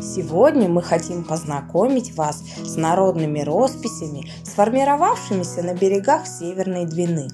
Сегодня мы хотим познакомить вас с народными росписями, сформировавшимися на берегах Северной Двины.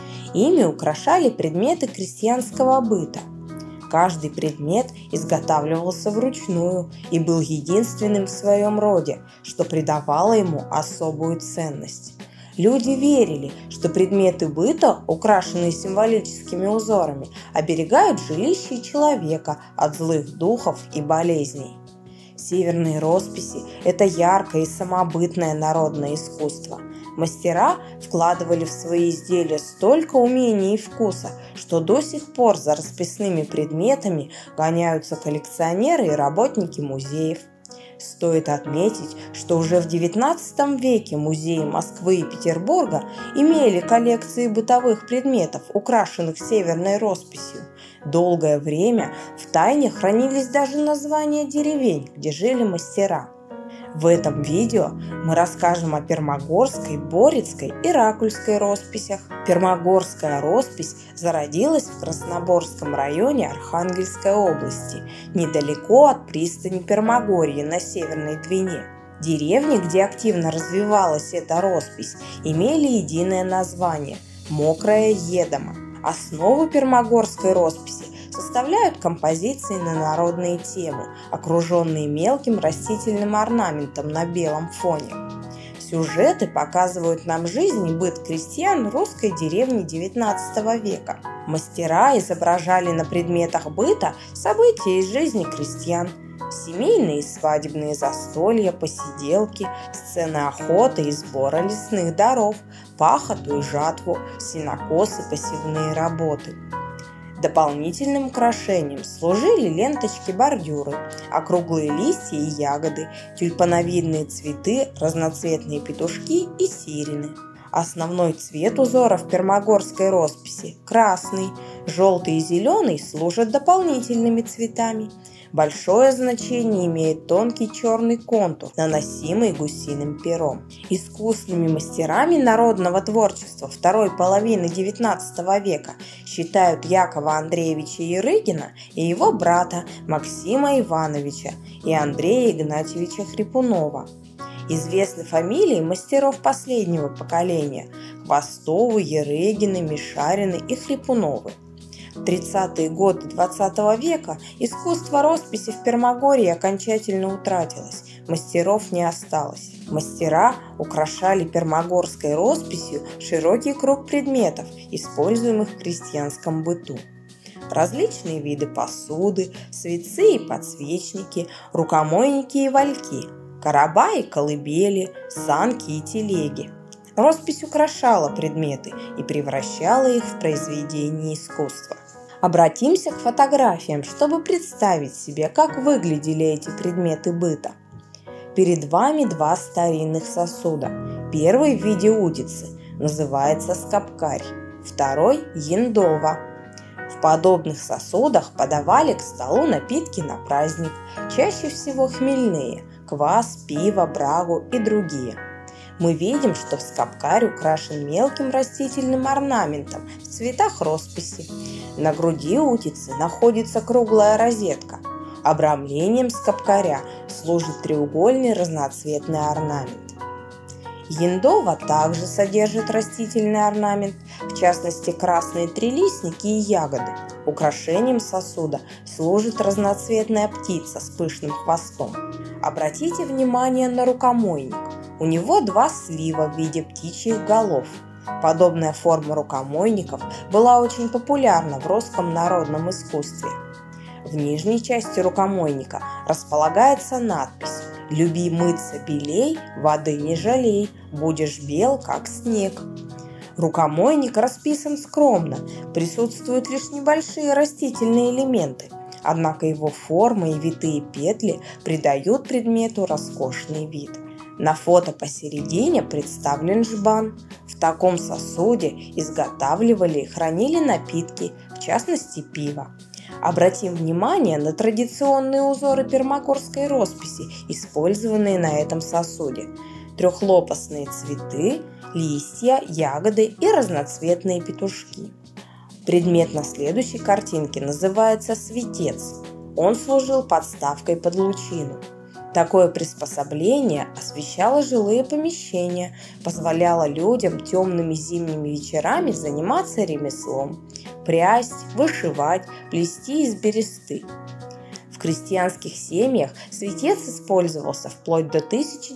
Ими украшали предметы крестьянского быта. Каждый предмет изготавливался вручную и был единственным в своем роде, что придавало ему особую ценность. Люди верили, что предметы быта, украшенные символическими узорами, оберегают жилище человека от злых духов и болезней. Северные росписи – это яркое и самобытное народное искусство. Мастера вкладывали в свои изделия столько умения и вкуса, что до сих пор за расписными предметами гоняются коллекционеры и работники музеев. Стоит отметить, что уже в XIX веке музеи Москвы и Петербурга имели коллекции бытовых предметов, украшенных северной росписью. Долгое время в тайне хранились даже названия деревень, где жили мастера. В этом видео мы расскажем о Пермогорской, Борецкой и Ракульской росписях. Пермогорская роспись зародилась в Красноборском районе Архангельской области, недалеко от пристани Пермогорье на Северной Двине. Деревни, где активно развивалась эта роспись, имели единое название – Мокрая Едома. Основу пермогорской росписи составляют композиции на народные темы, окруженные мелким растительным орнаментом на белом фоне. Сюжеты показывают нам жизнь и быт крестьян русской деревни XIX века. Мастера изображали на предметах быта события из жизни крестьян: семейные и свадебные застолья, посиделки, сцены охоты и сбора лесных даров, пахоту и жатву, сенокос и посевные работы. Дополнительным украшением служили ленточки-бордюры, округлые листья и ягоды, тюльпановидные цветы, разноцветные петушки и сирены. Основной цвет узоров пермогорской росписи – красный, желтый и зеленый служат дополнительными цветами. Большое значение имеет тонкий черный контур, наносимый гусиным пером. Искусными мастерами народного творчества второй половины XIX века считают Якова Андреевича Ярыгина и его брата Максима Ивановича и Андрея Игнатьевича Хрипунова. Известны фамилии мастеров последнего поколения – Хвостовы, Ярыгины, Мишарины и Хрипуновы. В 30-е годы XX века искусство росписи в Пермогорье окончательно утратилось, мастеров не осталось. Мастера украшали пермогорской росписью широкий круг предметов, используемых в крестьянском быту. Различные виды посуды, свитцы и подсвечники, рукомойники и вальки, короба и колыбели, санки и телеги. Роспись украшала предметы и превращала их в произведения искусства. Обратимся к фотографиям, чтобы представить себе, как выглядели эти предметы быта. Перед вами два старинных сосуда. Первый в виде удицы, называется скобкарь, второй – яндова. В подобных сосудах подавали к столу напитки на праздник, чаще всего хмельные – квас, пиво, брагу и другие. Мы видим, что скобкарь украшен мелким растительным орнаментом в цветах росписи. На груди утицы находится круглая розетка. Обрамлением скобкаря служит треугольный разноцветный орнамент. Яндова также содержит растительный орнамент, в частности красные трилистники и ягоды. Украшением сосуда служит разноцветная птица с пышным хвостом. Обратите внимание на рукомойник. У него два слива в виде птичьих голов. Подобная форма рукомойников была очень популярна в русском народном искусстве. В нижней части рукомойника располагается надпись «Люби мыться белей, воды не жалей, будешь бел, как снег». Рукомойник расписан скромно, присутствуют лишь небольшие растительные элементы, однако его форма и витые петли придают предмету роскошный вид. На фото посередине представлен жбан. В таком сосуде изготавливали и хранили напитки, в частности пиво. Обратим внимание на традиционные узоры пермогорской росписи, использованные на этом сосуде. Трехлопастные цветы, листья, ягоды и разноцветные петушки. Предмет на следующей картинке называется светец. Он служил подставкой под лучину. Такое приспособление освещало жилые помещения, позволяло людям темными зимними вечерами заниматься ремеслом, прясть, вышивать, плести из бересты. В крестьянских семьях светец использовался вплоть до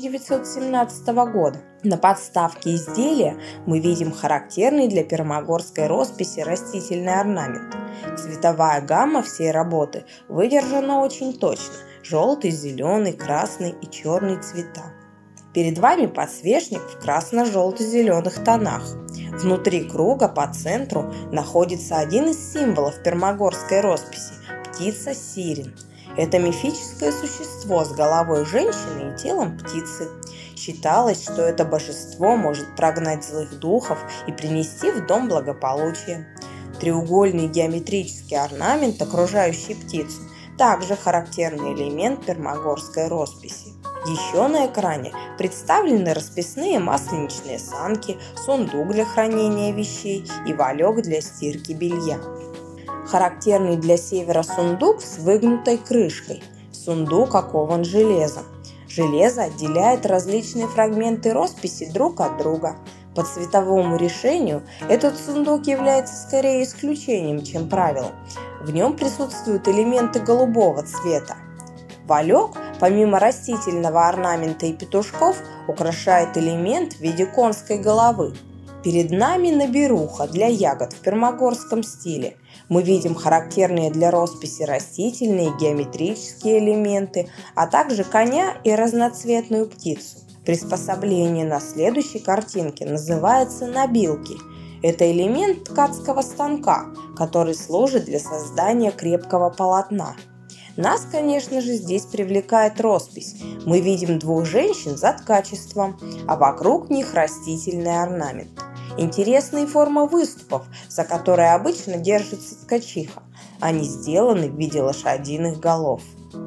1917 года. На подставке изделия мы видим характерный для пермогорской росписи растительный орнамент. Цветовая гамма всей работы выдержана очень точно – желтый, зеленый, красный и черный цвета. Перед вами подсвечник в красно-желто-зеленых тонах. Внутри круга по центру находится один из символов пермогорской росписи – птица сирен. Это мифическое существо с головой женщины и телом птицы. Считалось, что это божество может прогнать злых духов и принести в дом благополучие. Треугольный геометрический орнамент, окружающий птицу, также характерный элемент пермогорской росписи. Еще на экране представлены расписные масленичные санки, сундук для хранения вещей и валек для стирки белья. Характерный для севера сундук с выгнутой крышкой. Сундук окован железом. Железо отделяет различные фрагменты росписи друг от друга. По цветовому решению этот сундук является скорее исключением, чем правилом. В нем присутствуют элементы голубого цвета. Валек, помимо растительного орнамента и петушков, украшает элемент в виде конской головы. Перед нами наберуха для ягод в пермогорском стиле. Мы видим характерные для росписи растительные геометрические элементы, а также коня и разноцветную птицу. Приспособление на следующей картинке называется набилки. Это элемент ткацкого станка, который служит для создания крепкого полотна. Нас, конечно же, здесь привлекает роспись. Мы видим двух женщин за ткачеством, а вокруг них растительный орнамент. Интересные формы выступов, за которые обычно держится ткачиха. Они сделаны в виде лошадиных голов.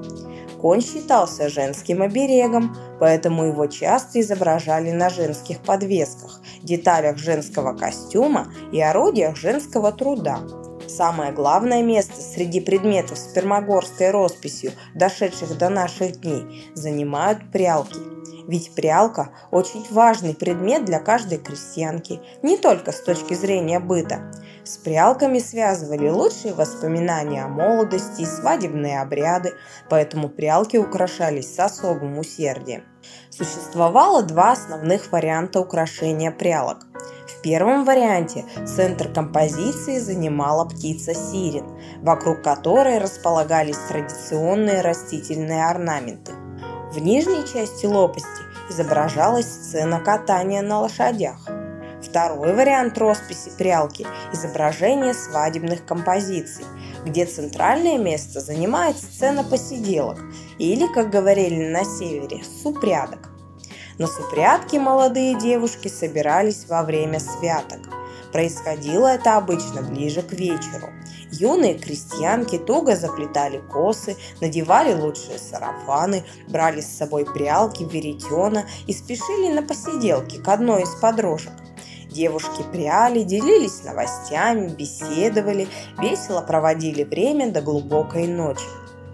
Конь считался женским оберегом, поэтому его часто изображали на женских подвесках, деталях женского костюма и орудиях женского труда. Самое главное место среди предметов с пермогорской росписью, дошедших до наших дней, занимают прялки. Ведь прялка – очень важный предмет для каждой крестьянки, не только с точки зрения быта. С прялками связывали лучшие воспоминания о молодости и свадебные обряды, поэтому прялки украшались с особым усердием. Существовало два основных варианта украшения прялок. В первом варианте центр композиции занимала птица сирен, вокруг которой располагались традиционные растительные орнаменты. В нижней части лопасти изображалась сцена катания на лошадях. Второй вариант росписи прялки – изображение свадебных композиций, где центральное место занимает сцена посиделок или, как говорили на севере, супрядок. На супрядке молодые девушки собирались во время святок. Происходило это обычно ближе к вечеру. Юные крестьянки туго заплетали косы, надевали лучшие сарафаны, брали с собой прялки, веретена и спешили на посиделки к одной из подружек. Девушки пряли, делились новостями, беседовали, весело проводили время до глубокой ночи.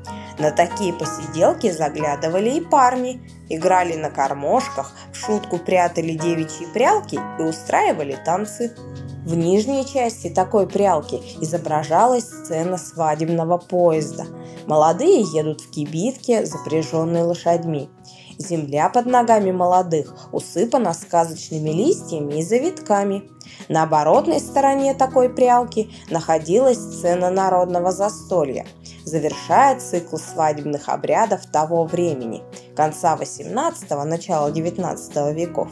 На такие посиделки заглядывали и парни, играли на гармошках, в шутку прятали девичьи прялки и устраивали танцы. В нижней части такой прялки изображалась сцена свадебного поезда. Молодые едут в кибитке, запряженной лошадьми. Земля под ногами молодых усыпана сказочными листьями и завитками. На оборотной стороне такой прялки находилась сцена народного застолья, завершая цикл свадебных обрядов того времени, конца XVIII – начала XIX веков.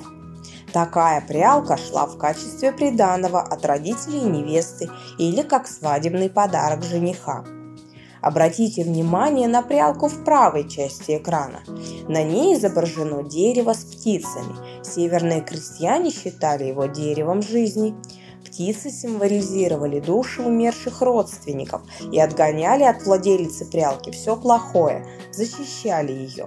Такая прялка шла в качестве приданого от родителей невесты или как свадебный подарок жениха. Обратите внимание на прялку в правой части экрана. На ней изображено дерево с птицами. Северные крестьяне считали его деревом жизни. Птицы символизировали души умерших родственников и отгоняли от владелицы прялки все плохое, защищали ее.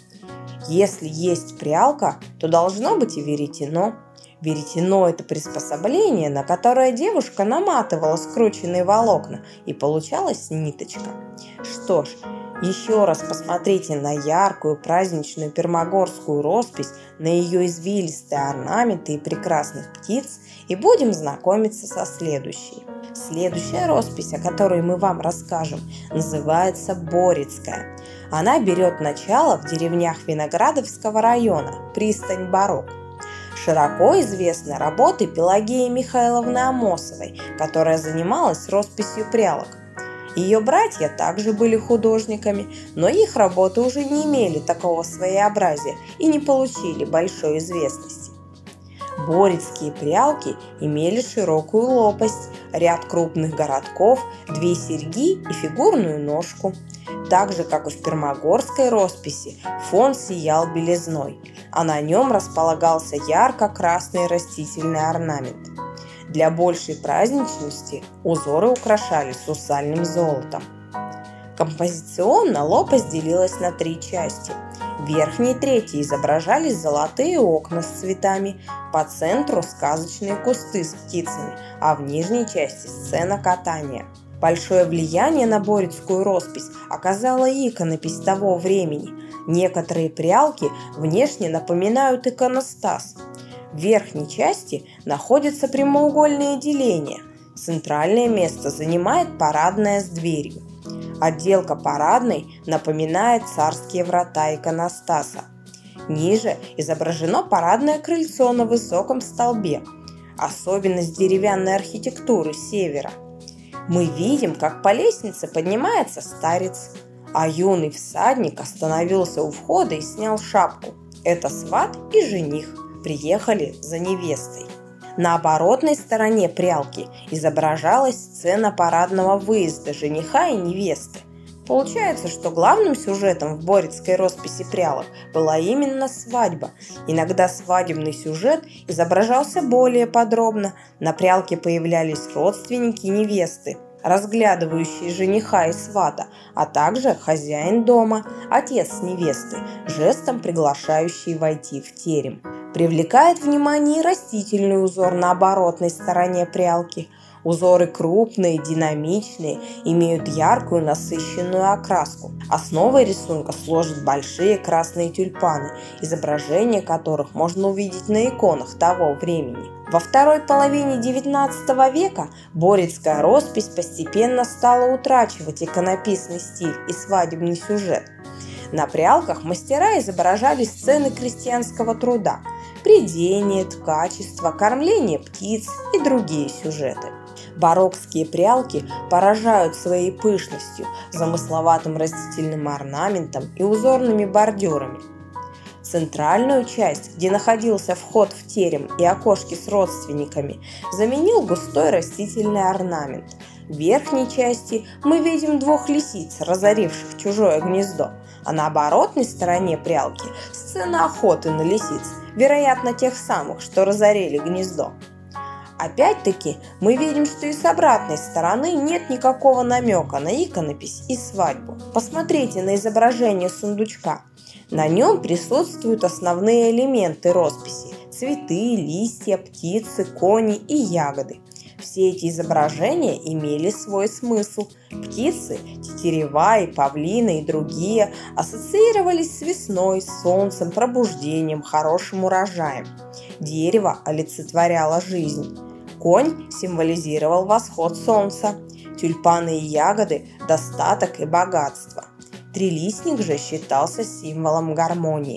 Если есть прялка, то должно быть и веретено. Веретено – это приспособление, на которое девушка наматывала скрученные волокна, и получалась ниточка. Что ж, Еще раз посмотрите на яркую праздничную пермогорскую роспись, на ее извилистые орнаменты и прекрасных птиц, и будем знакомиться со следующей. Следующая роспись, о которой мы вам расскажем, называется Борецкая. Она берет начало в деревнях Виноградовского района, пристань Барок. Широко известны работы Пелагеи Михайловны Амосовой, которая занималась росписью прялок. Ее братья также были художниками, но их работы уже не имели такого своеобразия и не получили большой известности. Борецкие прялки имели широкую лопасть, ряд крупных городков, 2 серьги и фигурную ножку. Так же, как и в пермогорской росписи, фон сиял белизной, а на нем располагался ярко-красный растительный орнамент. Для большей праздничности узоры украшали сусальным золотом. Композиционно лопасть делилась на 3 части. В верхней трети изображались золотые окна с цветами, по центру сказочные кусты с птицами, а в нижней части сцена катания. Большое влияние на борецкую роспись оказала иконопись того времени. Некоторые прялки внешне напоминают иконостас. В верхней части находятся прямоугольные деления. Центральное место занимает парадная с дверью. Отделка парадной напоминает царские врата иконостаса. Ниже изображено парадное крыльцо на высоком столбе, особенность деревянной архитектуры севера. Мы видим, как по лестнице поднимается старец, а юный всадник остановился у входа и снял шапку. Это сват и жених приехали за невестой. На оборотной стороне прялки изображалась сцена парадного выезда жениха и невесты. Получается, что главным сюжетом в борецкой росписи прялок была именно свадьба. Иногда свадебный сюжет изображался более подробно. На прялке появлялись родственники невесты, разглядывающие жениха и свата, а также хозяин дома, отец невесты, жестом приглашающий войти в терем. Привлекает внимание растительный узор на оборотной стороне прялки. Узоры крупные, динамичные, имеют яркую насыщенную окраску. Основой рисунка служат большие красные тюльпаны, изображения которых можно увидеть на иконах того времени. Во второй половине XIX века борецкая роспись постепенно стала утрачивать иконописный стиль и свадебный сюжет. На прялках мастера изображали сцены крестьянского труда, прядение, ткачество, кормление птиц и другие сюжеты. Барокские прялки поражают своей пышностью, замысловатым растительным орнаментом и узорными бордюрами. Центральную часть, где находился вход в терем и окошки с родственниками, заменил густой растительный орнамент. В верхней части мы видим 2 лисиц, разоривших чужое гнездо, а на оборотной стороне прялки сцена охоты на лисиц, вероятно, тех самых, что разорили гнездо. Опять-таки, мы видим, что и с обратной стороны нет никакого намека на иконопись и свадьбу. Посмотрите на изображение сундучка. На нем присутствуют основные элементы росписи – цветы, листья, птицы, кони и ягоды. Все эти изображения имели свой смысл. Птицы, тетерева и павлины и другие ассоциировались с весной, солнцем, пробуждением, хорошим урожаем. Дерево олицетворяло жизнь. Конь символизировал восход солнца. Тюльпаны и ягоды – достаток и богатство. Трилистник же считался символом гармонии.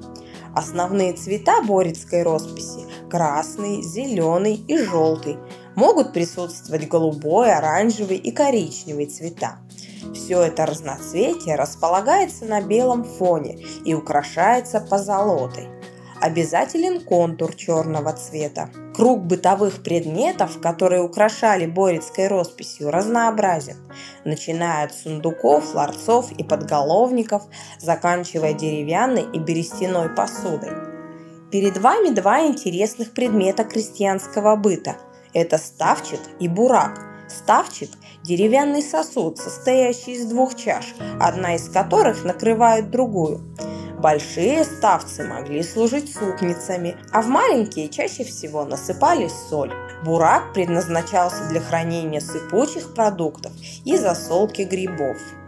Основные цвета борецкой росписи – красный, зеленый и желтый. Могут присутствовать голубой, оранжевый и коричневый цвета. Все это разноцветие располагается на белом фоне и украшается позолотой. Обязателен контур черного цвета. Круг бытовых предметов, которые украшали борецкой росписью, разнообразен, начиная от сундуков, ларцов и подголовников, заканчивая деревянной и берестяной посудой. Перед вами 2 интересных предмета крестьянского быта. Это ставчик и бурак. Ставчик – деревянный сосуд, состоящий из 2 чаш, одна из которых накрывает другую. Большие ставцы могли служить супницами, а в маленькие чаще всего насыпались соль. Бурак предназначался для хранения сыпучих продуктов и засолки грибов.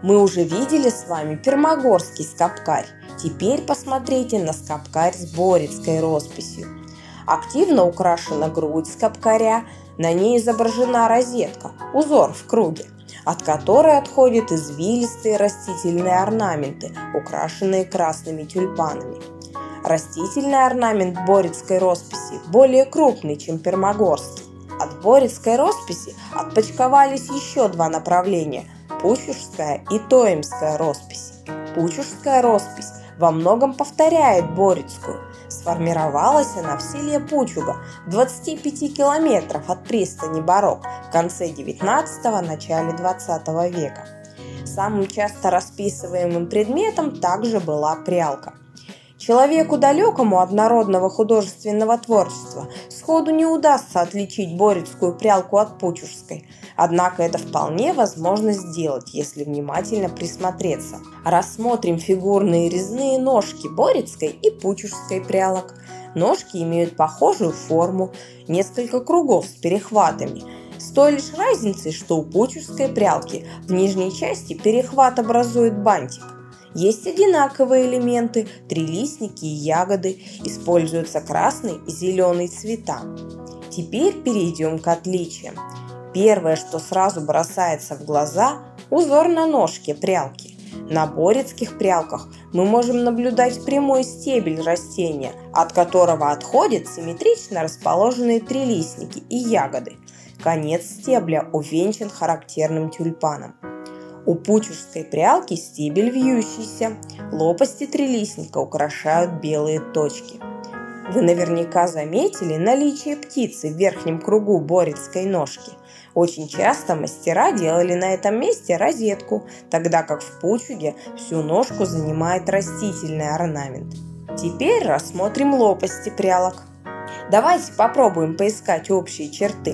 Мы уже видели с вами пермогорский скапкарь. Теперь посмотрите на скапкарь с борецкой росписью. Активно украшена грудь скапкаря, на ней изображена розетка, узор в круге, от которой отходят извилистые растительные орнаменты, украшенные красными тюльпанами. Растительный орнамент борецкой росписи более крупный, чем пермогорский. От борецкой росписи отпочковались еще два направления – пучужская и тоемская роспись. Пучужская роспись во многом повторяет борецкую. Сформировалась она в селе Пучуга, в 25 километрах от пристани Барок, в конце 19-го – начале 20 века. Самым часто расписываемым предметом также была прялка. Человеку, далекому от народного художественного творчества, сходу не удастся отличить борецкую прялку от пучужской. Однако это вполне возможно сделать, если внимательно присмотреться. Рассмотрим фигурные резные ножки борецкой и пучужской прялок. Ножки имеют похожую форму, несколько кругов с перехватами, с той лишь разницей, что у пучужской прялки в нижней части перехват образует бантик. Есть одинаковые элементы – трилистники и ягоды, используются красный и зеленый цвета. Теперь перейдем к отличиям. Первое, что сразу бросается в глаза – узор на ножке прялки. На борецких прялках мы можем наблюдать прямой стебель растения, от которого отходят симметрично расположенные трилистники и ягоды. Конец стебля увенчан характерным тюльпаном. У пучужской прялки стебель вьющийся, лопасти трилистника украшают белые точки. Вы наверняка заметили наличие птицы в верхнем кругу борецкой ножки. Очень часто мастера делали на этом месте розетку, тогда как в пучуге всю ножку занимает растительный орнамент. Теперь рассмотрим лопасти прялок. Давайте попробуем поискать общие черты.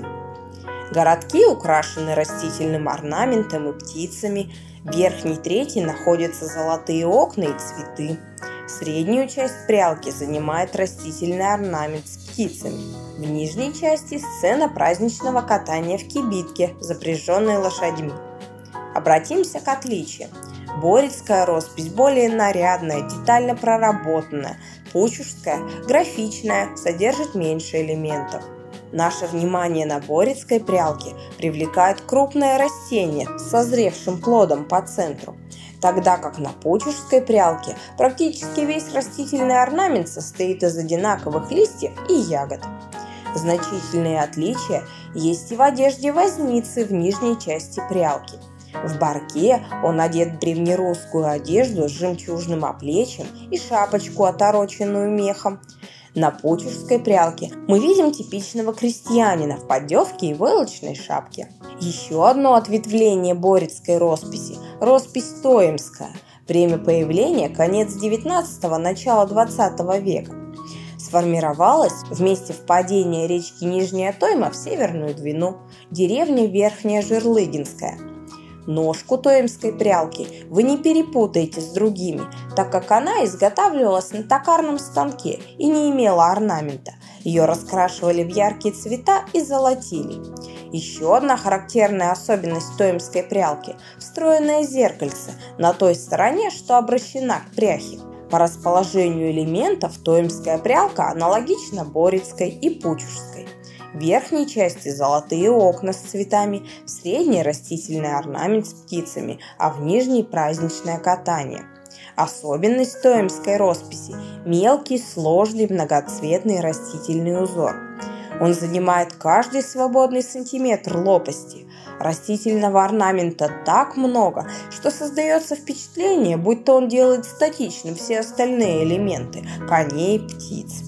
Городки украшены растительным орнаментом и птицами. В верхней трети находятся золотые окна и цветы. Среднюю часть прялки занимает растительный орнамент с птицами. В нижней части сцена праздничного катания в кибитке, запряженной лошадьми. Обратимся к отличиям. Борецкая роспись более нарядная, детально проработанная. Пучужская графичная, содержит меньше элементов. Наше внимание на борецкой прялке привлекает крупное растение с созревшим плодом по центру, тогда как на пучужской прялке практически весь растительный орнамент состоит из одинаковых листьев и ягод. Значительные отличия есть и в одежде возницы в нижней части прялки. В барке он одет в древнерусскую одежду с жемчужным оплечьем и шапочку, отороченную мехом. На пучужской прялке мы видим типичного крестьянина в поддевке и войлочной шапке. Еще одно ответвление борецкой росписи – роспись тоемская. Время появления – конец 19-го, начало 20 века. Сформировалась в месте впадения речки Нижняя Тойма в Северную Двину, деревня Верхняя Жирлыгинская. Ножку тоемской прялки вы не перепутаете с другими, так как она изготавливалась на токарном станке и не имела орнамента. Ее раскрашивали в яркие цвета и золотили. Еще одна характерная особенность тоемской прялки – встроенное зеркальце на той стороне, что обращена к пряхе. По расположению элементов тоемская прялка аналогична борецкой и пучужской. В верхней части золотые окна с цветами, в средней растительный орнамент с птицами, а в нижней праздничное катание. Особенность тоемской росписи – мелкий, сложный, многоцветный растительный узор. Он занимает каждый свободный сантиметр лопасти. Растительного орнамента так много, что создается впечатление, будто он делает статичным все остальные элементы – коней, птиц.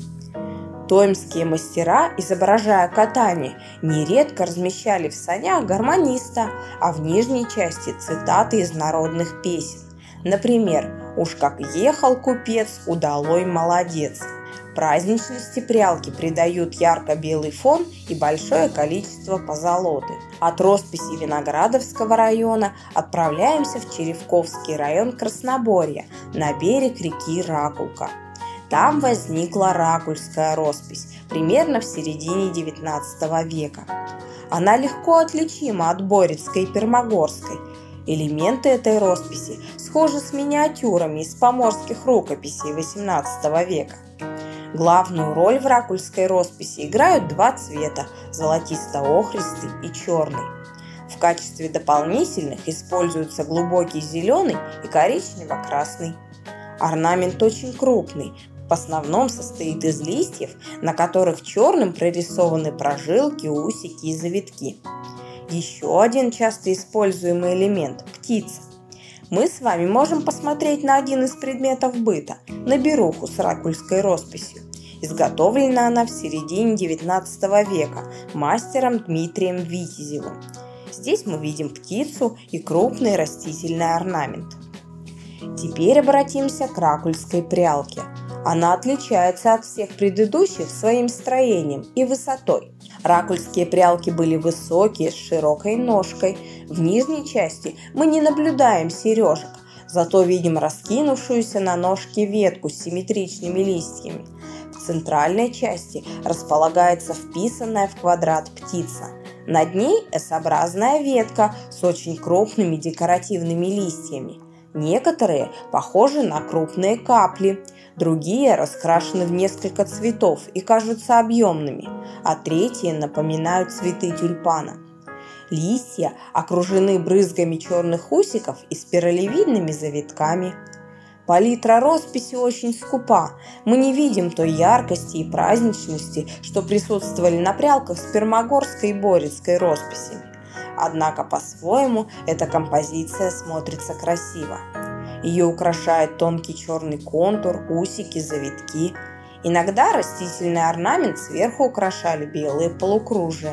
Тоемские мастера, изображая катание, нередко размещали в санях гармониста, а в нижней части цитаты из народных песен. Например, «Уж как ехал купец, удалой молодец». Праздничности прялки придают ярко-белый фон и большое количество позолоты. От росписи Виноградовского района отправляемся в Черевковский район Красноборья, на берег реки Ракулка. Там возникла ракульская роспись, примерно в середине XIX века. Она легко отличима от борецкой и пермогорской. Элементы этой росписи схожи с миниатюрами из поморских рукописей XVIII века. Главную роль в ракульской росписи играют два цвета – золотисто-охристый и черный. В качестве дополнительных используются глубокий зеленый и коричнево-красный. Орнамент очень крупный, в основном состоит из листьев, на которых черным прорисованы прожилки, усики и завитки. Еще один часто используемый элемент – птица. Мы с вами можем посмотреть на один из предметов быта – на беруху с ракульской росписью. Изготовлена она в середине XIX века мастером Дмитрием Витязевым. Здесь мы видим птицу и крупный растительный орнамент. Теперь обратимся к ракульской прялке. Она отличается от всех предыдущих своим строением и высотой. Ракульские прялки были высокие, с широкой ножкой. В нижней части мы не наблюдаем сережек, зато видим раскинувшуюся на ножке ветку с симметричными листьями. В центральной части располагается вписанная в квадрат птица. Над ней S-образная ветка с очень крупными декоративными листьями. Некоторые похожи на крупные капли, другие раскрашены в несколько цветов и кажутся объемными, а третьи напоминают цветы тюльпана. Листья окружены брызгами черных усиков и спиралевидными завитками. Палитра росписи очень скупа, мы не видим той яркости и праздничности, что присутствовали на прялках с пермогорской и борецкой росписями. Однако по-своему эта композиция смотрится красиво. Ее украшает тонкий черный контур, усики, завитки. Иногда растительный орнамент сверху украшали белые полукружия.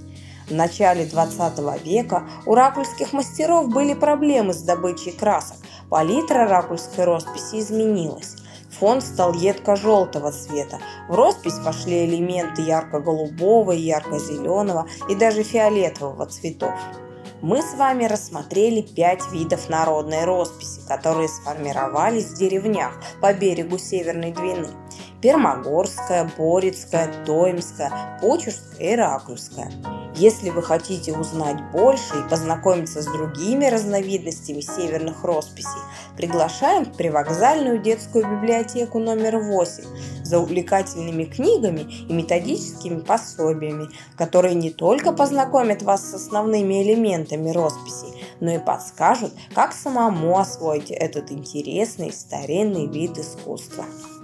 В начале XX века у ракульских мастеров были проблемы с добычей красок. Палитра ракульской росписи изменилась. Фон стал едко-желтого цвета. В роспись вошли элементы ярко-голубого, ярко-зеленого и даже фиолетового цветов. Мы с вами рассмотрели 5 видов народной росписи, которые сформировались в деревнях по берегу Северной Двины. Пермогорская, Борецкая, Тоймская, Почурская и Ракульская. Если вы хотите узнать больше и познакомиться с другими разновидностями северных росписей, приглашаем в привокзальную детскую библиотеку номер 8 за увлекательными книгами и методическими пособиями, которые не только познакомят вас с основными элементами росписей, но и подскажут, как самому освоить этот интересный старинный вид искусства.